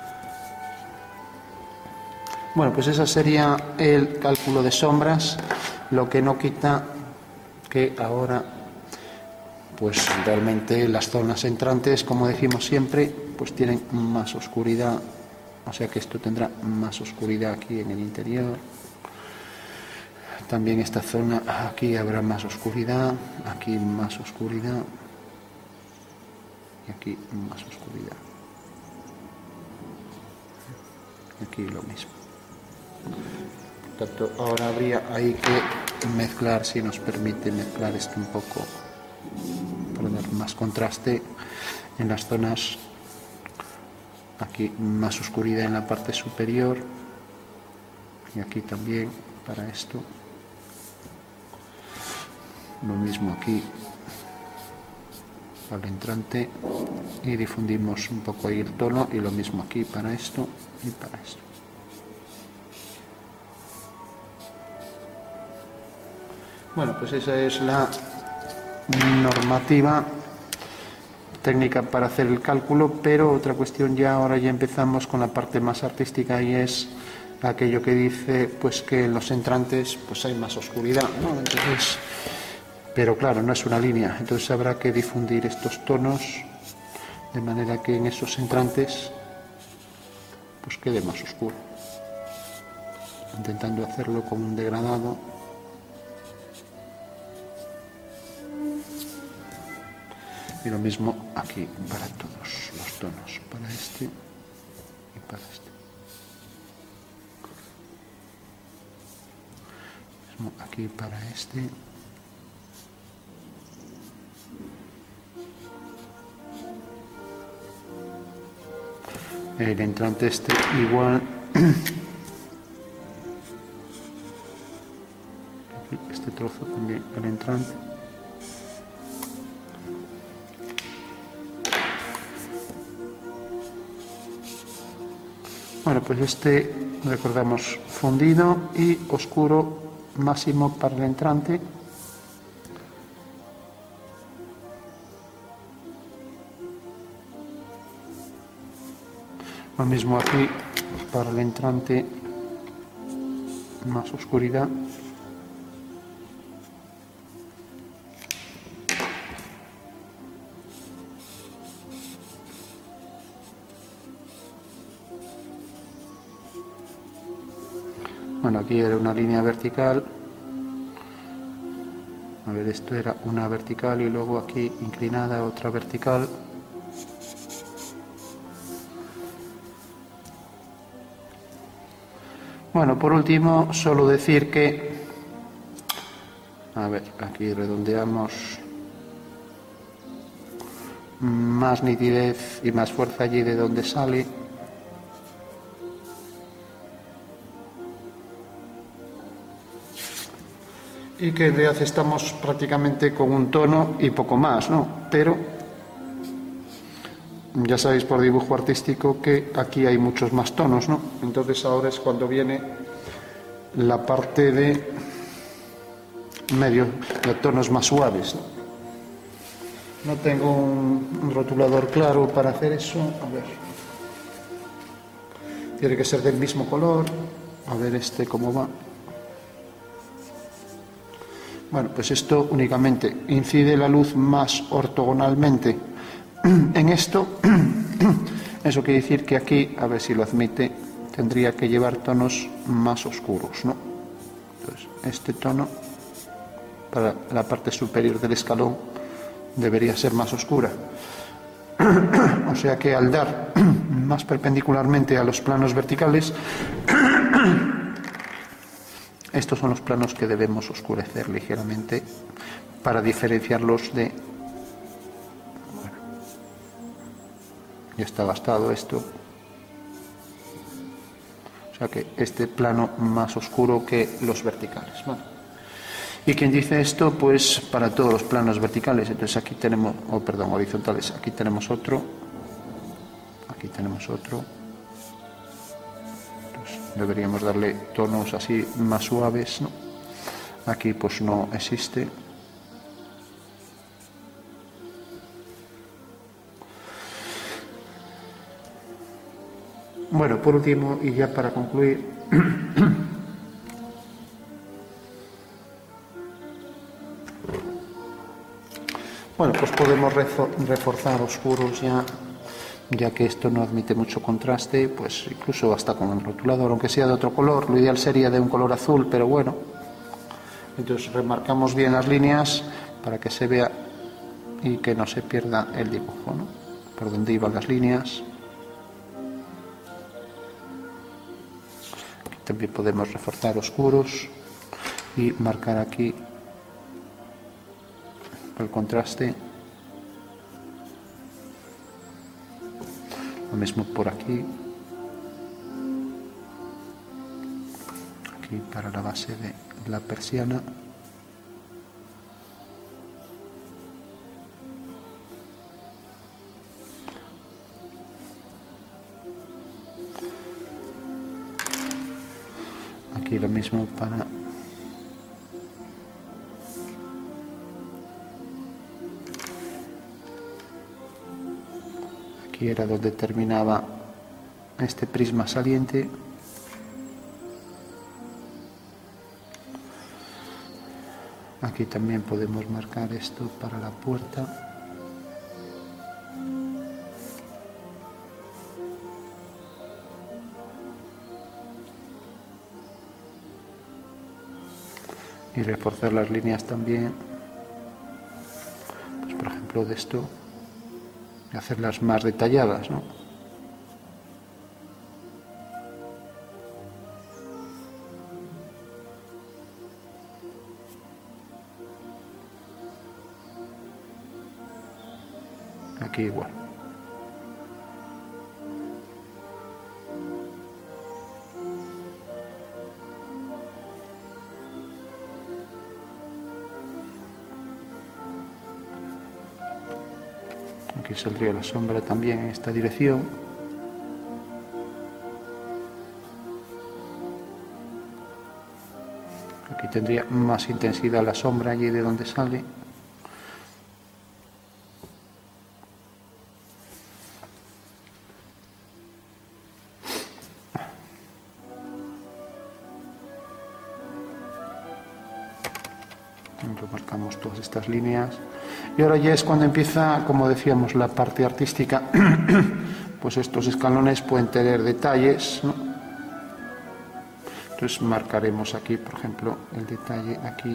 Bueno, pues ese sería el cálculo de sombras, lo que no quita que ahora, pues realmente las zonas entrantes, como decimos siempre, pues tienen más oscuridad, o sea que esto tendrá más oscuridad aquí en el interior. También esta zona, aquí habrá más oscuridad, aquí más oscuridad y aquí más oscuridad. Aquí lo mismo. Por tanto, ahora habría ahí que mezclar, si nos permite mezclar esto un poco, para dar más contraste en las zonas. Aquí más oscuridad en la parte superior y aquí también para esto. Lo mismo aquí para el entrante y difundimos un poco ahí el tono, y lo mismo aquí para esto y para esto. Bueno, pues esa es la normativa técnica para hacer el cálculo, pero otra cuestión ya, ahora ya empezamos con la parte más artística, y es aquello que dice pues que en los entrantes pues hay más oscuridad, ¿no? Entonces, pero claro, no es una línea, entonces habrá que difundir estos tonos de manera que en esos entrantes pues quede más oscuro, intentando hacerlo con un degradado. Y lo mismo aquí para todos los tonos, para este y para este. Lo mismo aquí para este. El entrante este igual. Aquí este trozo también el entrante. Bueno, pues este recordamos fundido y oscuro máximo para el entrante. Lo mismo aquí para el entrante, más oscuridad. Bueno, aquí era una línea vertical. A ver, esto era una vertical y luego aquí inclinada otra vertical. Bueno, por último, solo decir que, a ver, aquí redondeamos, más nitidez y más fuerza allí de donde sale. Y que en realidad estamos prácticamente con un tono y poco más, ¿no? Pero ya sabéis por dibujo artístico que aquí hay muchos más tonos, ¿no? Entonces ahora es cuando viene la parte de medio, de tonos más suaves, ¿no? No tengo un rotulador claro para hacer eso. A ver, tiene que ser del mismo color. A ver este cómo va. Bueno, pues esto únicamente incide la luz más ortogonalmente en esto. Eso quiere decir que aquí, a ver si lo admite, tendría que llevar tonos más oscuros, ¿no? Entonces, este tono para la parte superior del escalón debería ser más oscura. O sea que al dar más perpendicularmente a los planos verticales, estos son los planos que debemos oscurecer ligeramente para diferenciarlos de... Bueno, ya está gastado esto. O sea que este plano más oscuro que los verticales, ¿vale? Y quien dice esto, pues para todos los planos verticales. Entonces aquí tenemos, horizontales, aquí tenemos otro, aquí tenemos otro. Entonces deberíamos darle tonos así más suaves, ¿no? Aquí pues no existe. Bueno, por último, y ya para concluir, bueno, pues podemos reforzar oscuros ya que esto no admite mucho contraste, pues incluso hasta con el rotulador, aunque sea de otro color. Lo ideal sería de un color azul, pero bueno. Entonces remarcamos bien las líneas para que se vea y que no se pierda el dibujo, ¿no? Por donde iban las líneas. Aquí también podemos reforzar oscuros y marcar aquí el contraste. Lo mismo por aquí. Aquí para la base de la persiana. Aquí lo mismo para aquí era donde terminaba este prisma saliente. Aquí también podemos marcar esto para la puerta. Y reforzar las líneas también, pues por ejemplo de esto, y hacerlas más detalladas, ¿no? Aquí igual. Aquí saldría la sombra también en esta dirección. Aquí tendría más intensidad la sombra allí de donde sale. Marcamos todas estas líneas. Y ahora ya es cuando empieza, como decíamos, la parte artística. Pues estos escalones pueden tener detalles, ¿no? Entonces marcaremos aquí, por ejemplo, el detalle aquí,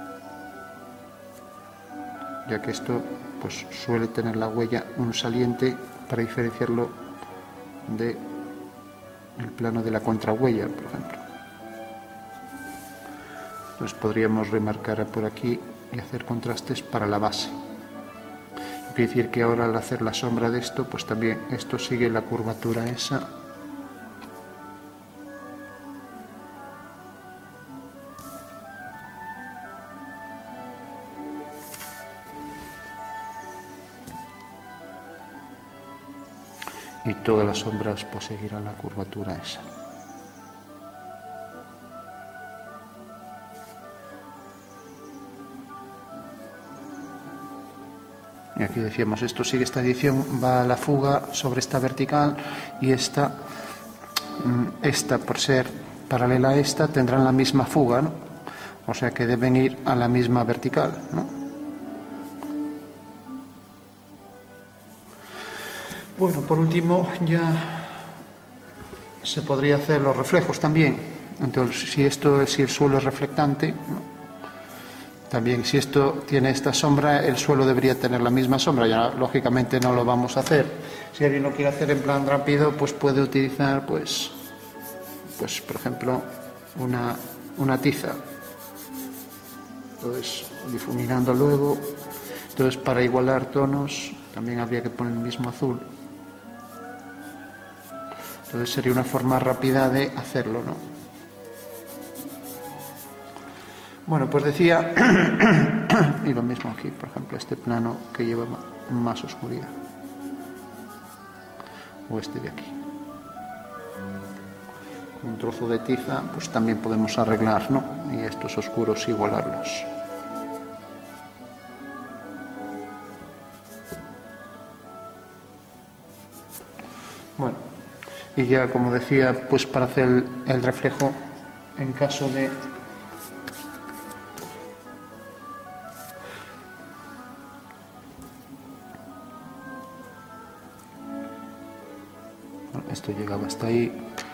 ya que esto pues suele tener la huella un saliente para diferenciarlo del plano de la contrahuella, por ejemplo. Entonces podríamos remarcar por aquí y hacer contrastes para la base. Quiere decir que ahora al hacer la sombra de esto, pues también esto sigue la curvatura esa. Y todas las sombras pues seguirán la curvatura esa. Y aquí decíamos, esto sigue esta edición, va a la fuga sobre esta vertical y esta por ser paralela a esta tendrán la misma fuga, ¿no? O sea que deben ir a la misma vertical, ¿no? Bueno, por último ya se podría hacer los reflejos también. Entonces, si el suelo es reflectante, ¿no? También si esto tiene esta sombra, el suelo debería tener la misma sombra. Ya lógicamente no lo vamos a hacer. Si alguien lo quiere hacer en plan rápido, pues puede utilizar pues por ejemplo una tiza. Entonces difuminando luego. Entonces para igualar tonos también habría que poner el mismo azul. Entonces sería una forma rápida de hacerlo, ¿no? Bueno, pues decía, y lo mismo aquí, por ejemplo, este plano que lleva más oscuridad, o este de aquí. Un trozo de tiza, pues también podemos arreglar, ¿no? Y estos oscuros igualarlos. Bueno, y ya como decía, pues para hacer el reflejo, en caso de esto llegaba hasta ahí.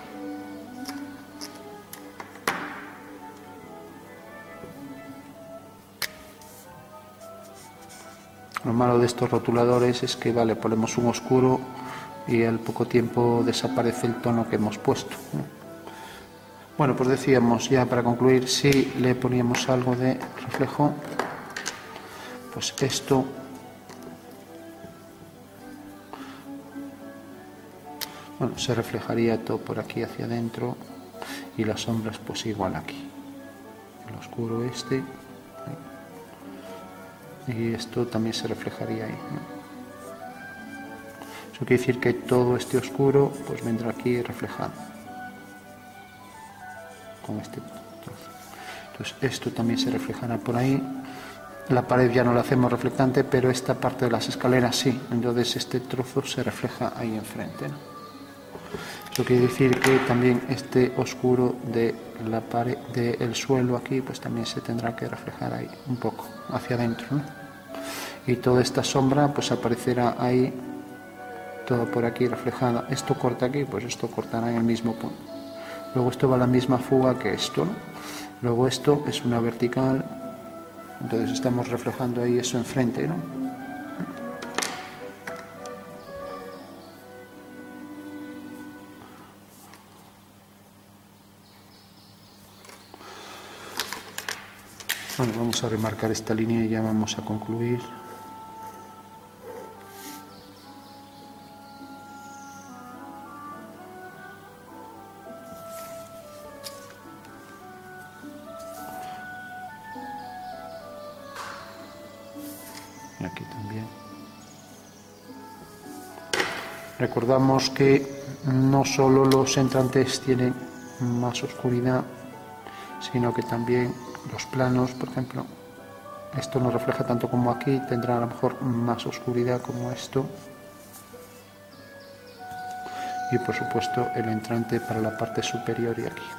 Lo malo de estos rotuladores es que, vale, ponemos un oscuro y al poco tiempo desaparece el tono que hemos puesto, ¿no? Bueno, pues decíamos, ya para concluir, si le poníamos algo de reflejo, pues esto bueno, se reflejaría todo por aquí hacia adentro y las sombras pues igual aquí, el oscuro este, y esto también se reflejaría ahí, ¿no? Eso quiere decir que todo este oscuro pues vendrá aquí reflejado con este trozo. Entonces esto también se reflejará por ahí. La pared ya no la hacemos reflectante, pero esta parte de las escaleras sí, entonces este trozo se refleja ahí enfrente, ¿no? Eso quiere decir que también este oscuro de la pared, del suelo aquí, pues también se tendrá que reflejar ahí un poco hacia adentro, ¿no? Y toda esta sombra pues aparecerá ahí, todo por aquí reflejada. Esto corta aquí, pues esto cortará en el mismo punto. Luego esto va a la misma fuga que esto, ¿no? Luego esto es una vertical, entonces estamos reflejando ahí eso enfrente, ¿no? Bueno, vamos a remarcar esta línea y ya vamos a concluir. Y aquí también. Recordamos que no solo los entrantes tienen más oscuridad, sino que también los planos, por ejemplo, esto no refleja tanto como aquí, tendrá a lo mejor más oscuridad como esto. Y por supuesto el entrante para la parte superior y aquí.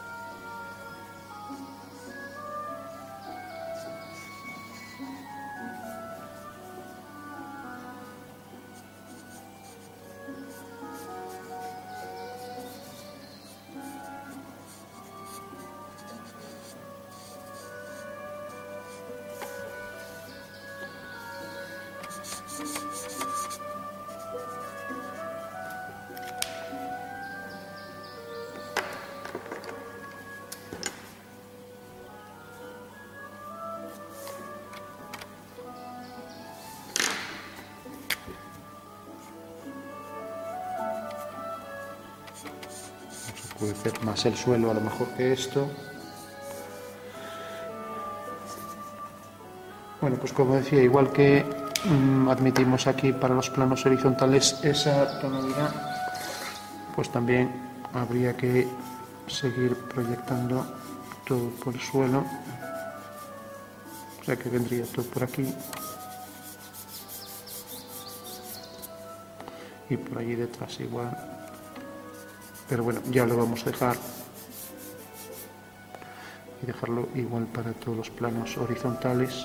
Puede ser más el suelo a lo mejor que esto. Bueno, pues como decía, igual que admitimos aquí para los planos horizontales esa tonalidad, pues también habría que seguir proyectando todo por el suelo, o sea que vendría todo por aquí y por allí detrás igual. Pero bueno, ya lo vamos a dejar y dejarlo igual para todos los planos horizontales.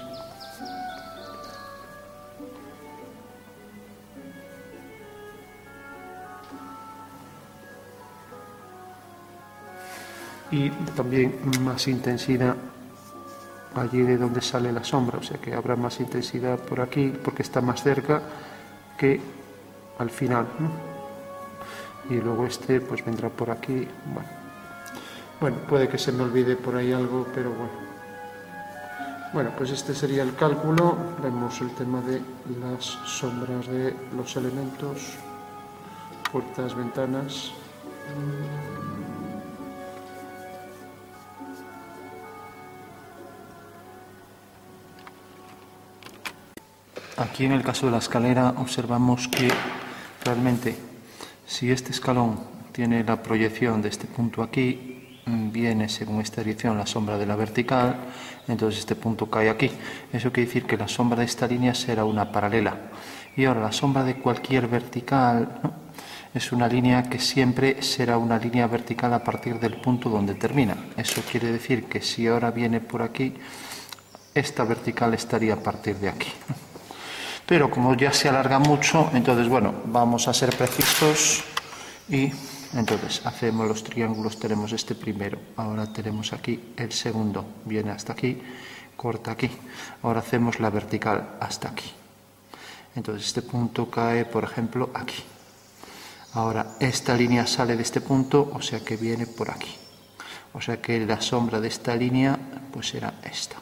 Y también más intensidad allí de donde sale la sombra, o sea que habrá más intensidad por aquí porque está más cerca que al final, ¿no? Y luego este pues vendrá por aquí. Bueno, puede que se me olvide por ahí algo, pero bueno, pues este sería el cálculo. Vemos el tema de las sombras de los elementos, puertas, ventanas. Aquí en el caso de la escalera observamos que realmente si este escalón tiene la proyección de este punto aquí, viene según esta dirección la sombra de la vertical, entonces este punto cae aquí. Eso quiere decir que la sombra de esta línea será una paralela. Y ahora la sombra de cualquier vertical, ¿no?, es una línea que siempre será una línea vertical a partir del punto donde termina. Eso quiere decir que si ahora viene por aquí, esta vertical estaría a partir de aquí. Pero como ya se alarga mucho, entonces bueno, vamos a ser precisos y entonces hacemos los triángulos. Tenemos este primero, ahora tenemos aquí el segundo, viene hasta aquí, corta aquí. Ahora hacemos la vertical hasta aquí. Entonces este punto cae, por ejemplo, aquí. Ahora esta línea sale de este punto, o sea que viene por aquí. O sea que la sombra de esta línea pues será esta,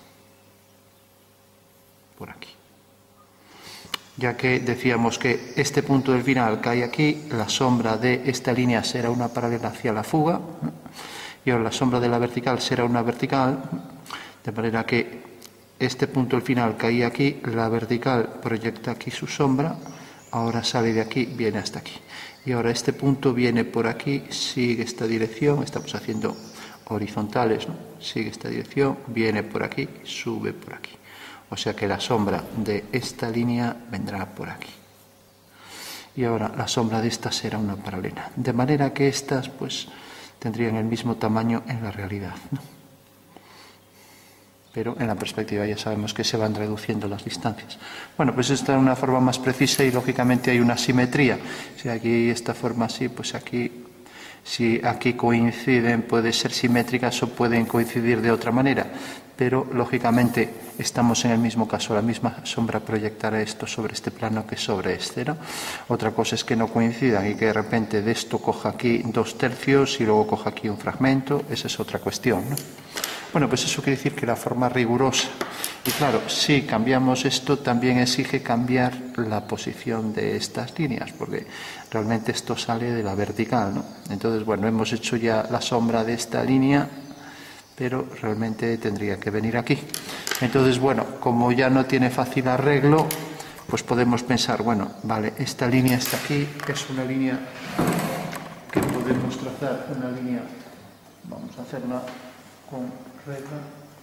por aquí. Ya que decíamos que este punto del final cae aquí, la sombra de esta línea será una paralela hacia la fuga, ¿no?, y ahora la sombra de la vertical será una vertical, de manera que este punto del final caía aquí, la vertical proyecta aquí su sombra, ahora sale de aquí, viene hasta aquí. Y ahora este punto viene por aquí, sigue esta dirección, estamos haciendo horizontales, ¿no?, sigue esta dirección, viene por aquí, sube por aquí. O sea que la sombra de esta línea vendrá por aquí. Y ahora la sombra de esta será una paralela. De manera que estas pues tendrían el mismo tamaño en la realidad, ¿no? Pero en la perspectiva ya sabemos que se van reduciendo las distancias. Bueno, pues esta es una forma más precisa y lógicamente hay una simetría. Si aquí esta forma así, pues aquí, si aquí coinciden, puede ser simétricas o pueden coincidir de otra manera. Pero lógicamente estamos en el mismo caso, la misma sombra proyectará esto sobre este plano que sobre este, ¿no? Otra cosa es que no coincidan y que de repente de esto coja aquí 2/3 y luego coja aquí un fragmento, esa es otra cuestión, ¿no? Bueno, pues eso quiere decir que la forma rigurosa, y claro, si cambiamos esto también exige cambiar la posición de estas líneas, porque realmente esto sale de la vertical, ¿no? Entonces, bueno, hemos hecho ya la sombra de esta línea, pero realmente tendría que venir aquí. Entonces, bueno, como ya no tiene fácil arreglo, pues podemos pensar, bueno, vale, esta línea está aquí, es una línea que podemos trazar, una línea, vamos a hacerla con recta.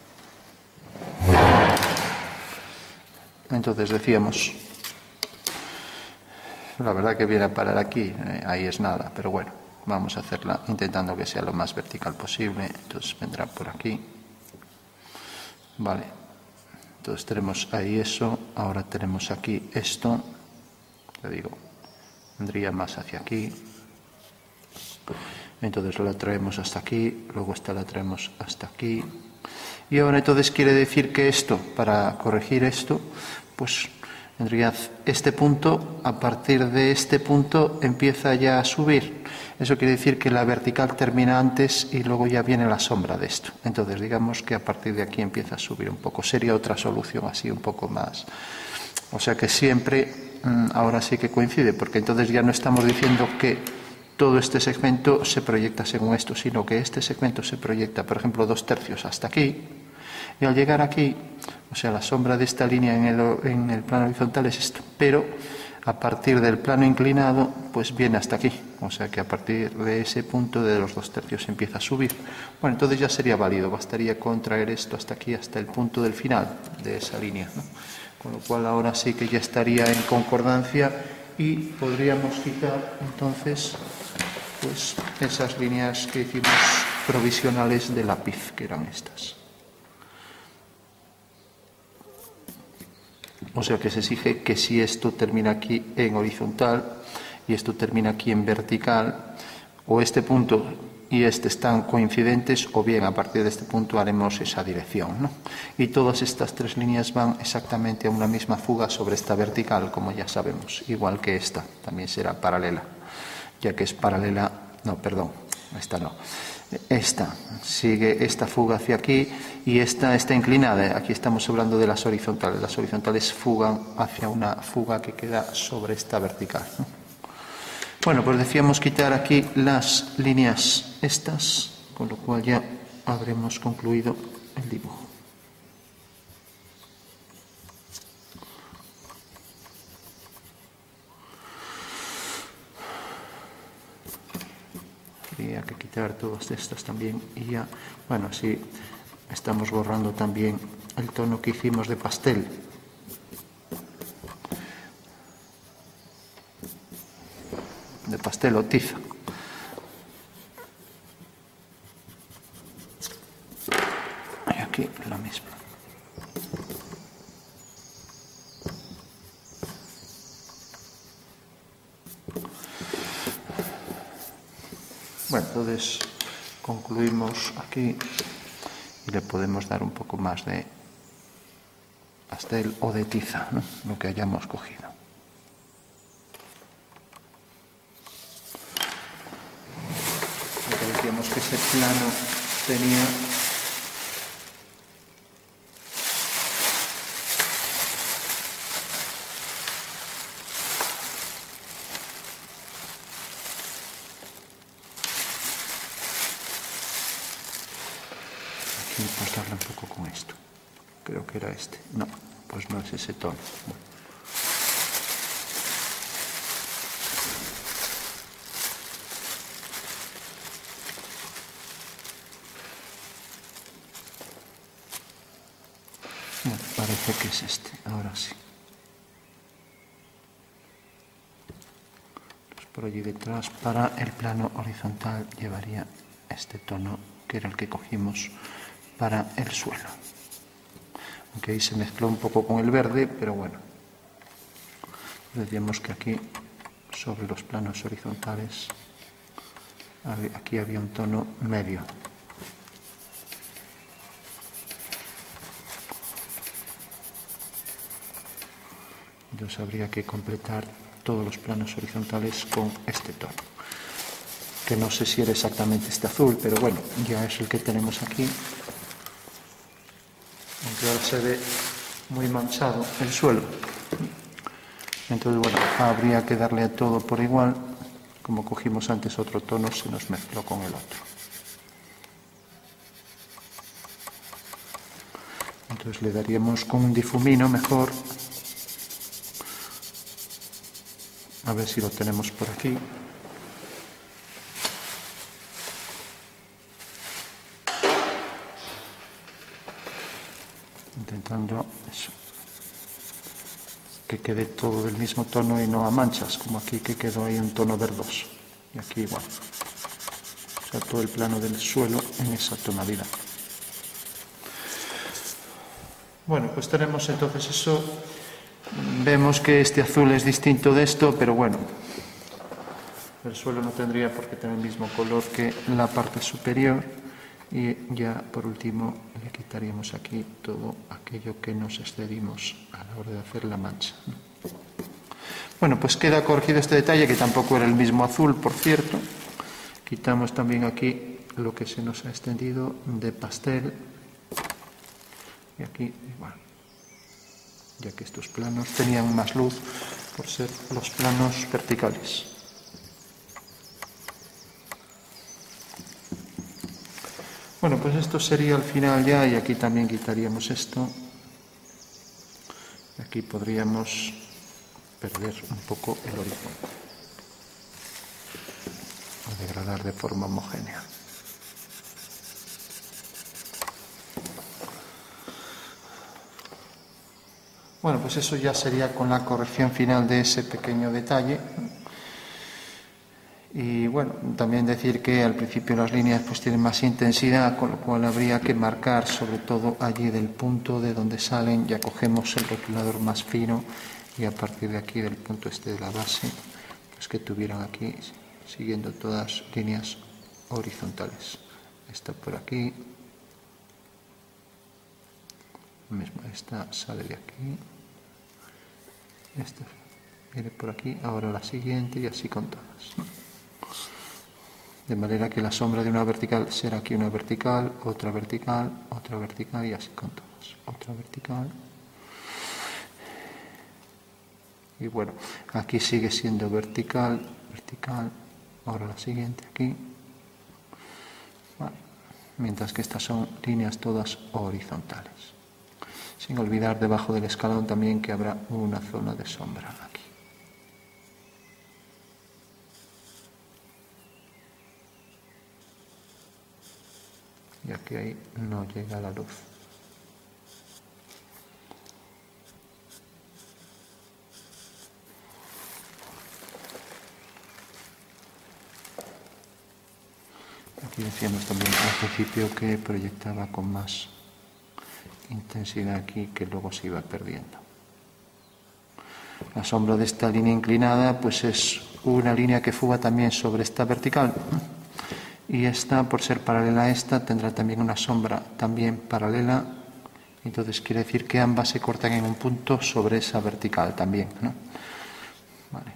Entonces decíamos, la verdad que viene a parar aquí, ahí es nada, pero bueno, vamos a hacerla intentando que sea lo más vertical posible. Entonces vendrá por aquí, vale, entonces tenemos ahí eso, ahora tenemos aquí esto, le digo, vendría más hacia aquí, entonces la traemos hasta aquí, luego esta la traemos hasta aquí, y ahora entonces quiere decir que esto, para corregir esto, pues vendría este punto, a partir de este punto empieza ya a subir. Eso quiere decir que la vertical termina antes y luego ya viene la sombra de esto. Entonces digamos que a partir de aquí empieza a subir un poco. Sería otra solución así un poco más. O sea que siempre, ahora sí que coincide, porque entonces ya no estamos diciendo que todo este segmento se proyecta según esto, sino que este segmento se proyecta, por ejemplo, 2/3 hasta aquí, y al llegar aquí, o sea, la sombra de esta línea en el plano horizontal es esto, pero a partir del plano inclinado, pues viene hasta aquí, o sea que a partir de ese punto de los 2/3 empieza a subir. Bueno, entonces ya sería válido, bastaría contraer esto hasta aquí, hasta el punto del final de esa línea, ¿no? Con lo cual ahora sí que ya estaría en concordancia y podríamos quitar entonces pues esas líneas que hicimos provisionales de lápiz, que eran estas. O sea que se exige que si esto termina aquí en horizontal y esto termina aquí en vertical, o este punto y este están coincidentes, o bien a partir de este punto haremos esa dirección, ¿no? Y todas estas tres líneas van exactamente a una misma fuga sobre esta vertical, como ya sabemos, igual que esta, también será paralela, ya que es paralela, no, perdón, esta no. Esta sigue esta fuga hacia aquí y esta está inclinada. Aquí estamos hablando de las horizontales. Las horizontales fugan hacia una fuga que queda sobre esta vertical, ¿no? Bueno, pues decíamos quitar aquí las líneas estas, con lo cual ya habremos concluido el dibujo. Habría que quitar todas estas también y ya, bueno, así estamos borrando también el tono que hicimos de pastel. De pastel o tiza. Y aquí lo mismo. Bueno, entonces concluimos aquí y le podemos dar un poco más de pastel o de tiza, ¿no? Lo que hayamos cogido. Decíamos que ese plano tenía aquí, pues darle un poco con esto. Creo que era este. No, pues no es ese tono. Bueno. Parece que es este, ahora sí. Pues por allí detrás, para el plano horizontal, llevaría este tono que era el que cogimos para el suelo. Aunque ahí se mezcló un poco con el verde, pero bueno. Decíamos que aquí, sobre los planos horizontales, aquí había un tono medio. Entonces habría que completar todos los planos horizontales con este tono, que no sé si era exactamente este azul, pero bueno, ya es el que tenemos aquí, aunque ahora se ve muy manchado el suelo. Entonces bueno, habría que darle a todo por igual, como cogimos antes otro tono, se nos mezcló con el otro. Entonces le daríamos con un difumino mejor. A ver si lo tenemos por aquí. Intentando eso, que quede todo del mismo tono y no a manchas, como aquí que quedó ahí un tono verdoso. Y aquí igual. O sea, todo el plano del suelo en esa tonalidad. Bueno, pues tenemos entonces eso. Vemos que este azul es distinto de esto, pero bueno, el suelo no tendría por qué tener el mismo color que la parte superior. Y ya por último le quitaríamos aquí todo aquello que nos excedimos a la hora de hacer la mancha. Bueno, pues queda corregido este detalle, que tampoco era el mismo azul, por cierto. Quitamos también aquí lo que se nos ha extendido de pastel. Y aquí igual, ya que estos planos tenían más luz por ser los planos verticales. Bueno, pues esto sería al final ya, y aquí también quitaríamos esto. Aquí podríamos perder un poco el horizonte, o degradar de forma homogénea. Bueno, pues eso ya sería con la corrección final de ese pequeño detalle. Y bueno, también decir que al principio las líneas pues tienen más intensidad, con lo cual habría que marcar sobre todo allí del punto de donde salen, ya cogemos el rotulador más fino y a partir de aquí del punto este de la base, pues que tuvieran aquí, siguiendo todas líneas horizontales. Esta por aquí, mismo, esta sale de aquí, esta viene por aquí, ahora la siguiente y así con todas, ¿no? De manera que la sombra de una vertical será aquí una vertical, otra vertical, otra vertical y así con todas. Otra vertical Y bueno, aquí sigue siendo vertical, vertical, ahora la siguiente aquí. Vale. Mientras que estas son líneas todas horizontales. Sin olvidar debajo del escalón también que habrá una zona de sombra aquí. Ya que ahí no llega la luz. Aquí decíamos también al principio que proyectaba con más intensidad aquí, que luego se iba perdiendo. La sombra de esta línea inclinada pues es una línea que fuga también sobre esta vertical, y esta, por ser paralela a esta, tendrá también una sombra también paralela, entonces quiere decir que ambas se cortan en un punto sobre esa vertical también, ¿no? Vale.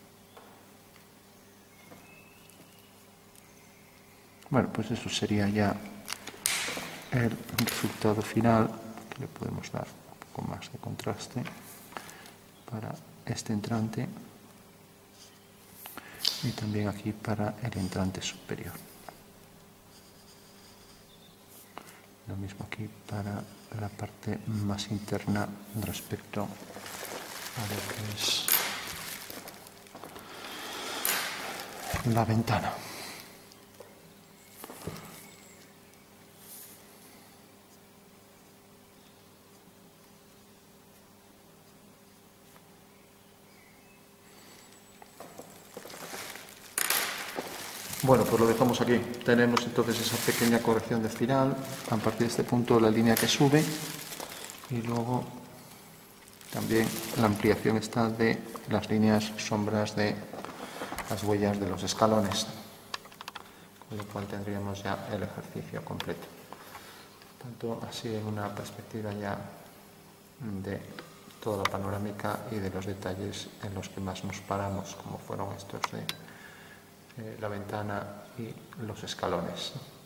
Bueno, pues eso sería ya el resultado final, que le podemos dar un poco más de contraste para este entrante y también aquí para el entrante superior. Lo mismo aquí para la parte más interna respecto a lo que es la ventana. Bueno, pues lo dejamos aquí. Tenemos entonces esa pequeña corrección de final, a partir de este punto la línea que sube, y luego también la ampliación está de las líneas sombras de las huellas de los escalones, con lo cual tendríamos ya el ejercicio completo. Tanto así en una perspectiva ya de toda la panorámica y de los detalles en los que más nos paramos, como fueron estos de la ventana y los escalones.